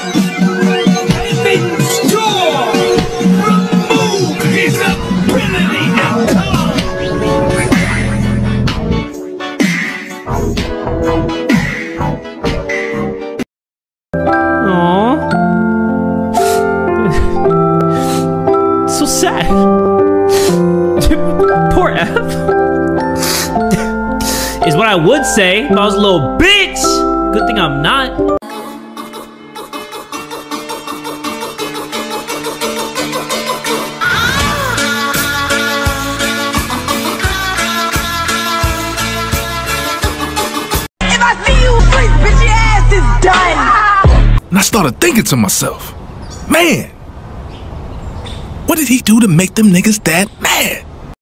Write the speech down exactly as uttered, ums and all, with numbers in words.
So sad. Poor F. Is what I would say if I was a little bitch. Good thing I'm not. If I see you sleep, bitch, your ass is done. And I started thinking to myself, man, what did he do to make them niggas that mad?